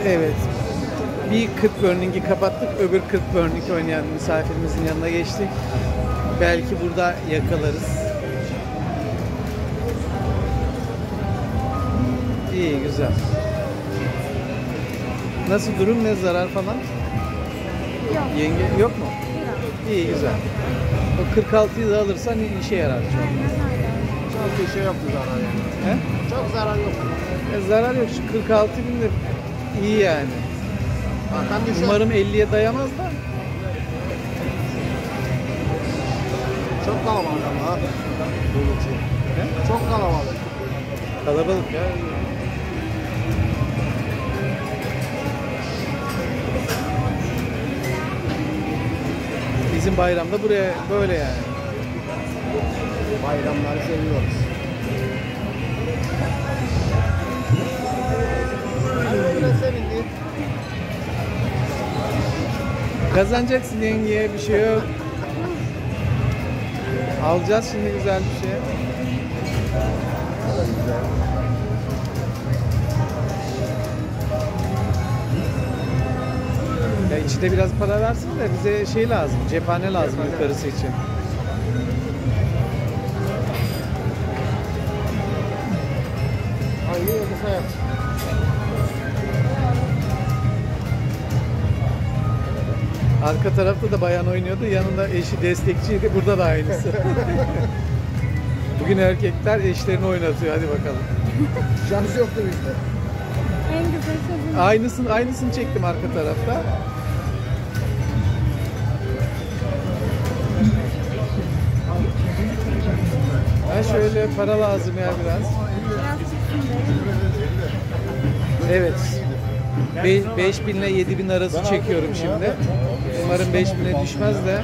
Evet. Bir 40 burning'i kapattık. Öbür 40 burning oynayan misafirimizin yanına geçtik. Belki burada yakalarız. İyi, güzel. Nasıl durum, ne zarar falan? Yok. Yenge yok mu? Yok. İyi, güzel. O 46'yı da alırsan işe yarar. Aynen öyle. Çok bir şey yoktu zarar yani. He? Çok zarar yok. Zarar yok. Şu 46 bin de iyi yani. Zaten düşer. Umarım 50'ye dayamaz da. Çok kalabalık ama. He? Çok kalabalık. Kalabalık ya. Bizim bayramda buraya böyle yani. Bayramları seviyoruz. Öyle sevindi. Kazanacaksın yengeye, bir şey yok. Alacağız şimdi güzel bir şey. Ya içinde biraz para versin de bize şey lazım, cephane lazım yukarısı için. Hangi yıldız hayat? Arka tarafta da bayan oynuyordu, yanında eşi destekçiydi, burada da aynısı. Bugün erkekler eşlerini oynatıyor, hadi bakalım. Şansı yoktu bizde. En güzel sözüm. Aynısını çektim arka tarafta. Ha şöyle para lazım ya biraz. Biraz çıksın de. Evet. 5000 ile 7000 arası çekiyorum şimdi. Umarım 5000'e düşmez de.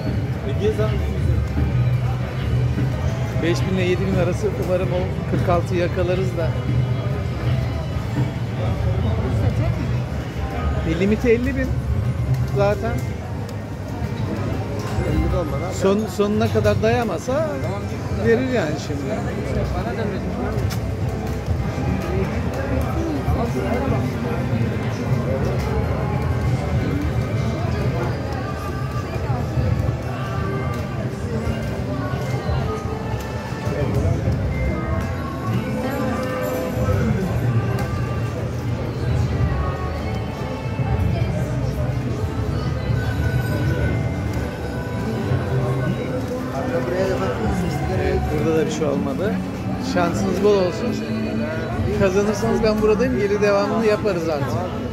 5000 ile 7000 arası, umarım o 46'yı yakalarız da. Düşecek mi? Limiti 50.000 zaten. 50 olmadan. Sonuna kadar dayamasa verir yani şimdi. Evet, burada da bir şey olmadı. Şansınız bol olsun. Kazanırsanız ben buradayım. Geri devamını yaparız artık.